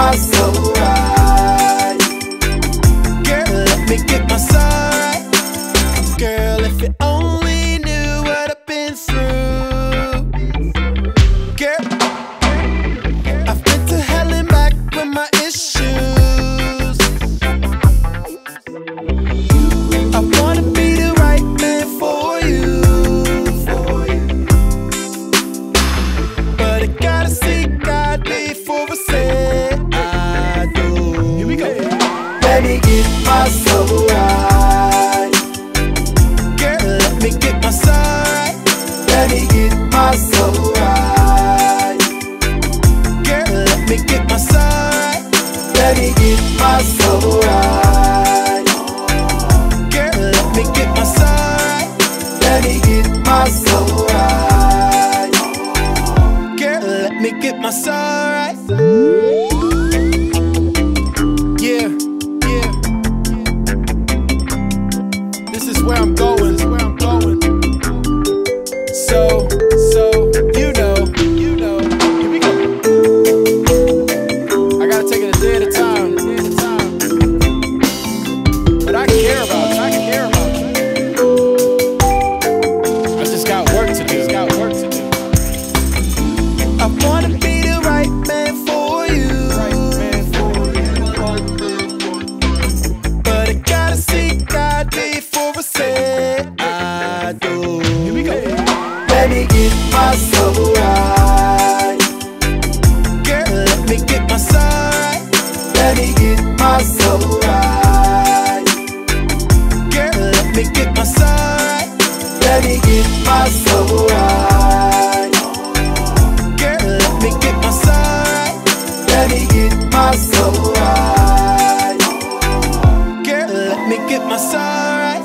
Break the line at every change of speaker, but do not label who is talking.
my soul right. Girl, let me get my soul right. Girl, if you only knew what I've been through. Girl, I've been to hell and back with my issues. I wanna be the right man for you, but I gotta seek God before I say I do. Here we go. Let me get my soul right. Girl, let me get my soul right. Let me get my soul right. Girl, let me get my soul right. Let me get my soul right. Girl, let me get my soul right. Let me get my soul right. Girl, let me get my soul right. Yeah, yeah. This is where I'm going. So, you know. Here we go. I gotta take it a day at a time. But I care about you. I just got work to do. I wanna be the right man for you. But I gotta seek God before I say I do. Here we go. Let me get my soul right. Girl, let me get my soul right. Let me get my soul right. Girl, let me get my soul right. Let me get my soul right. Girl, let me get my soul right. Let me get my soul right. Girl, let me get my soul right.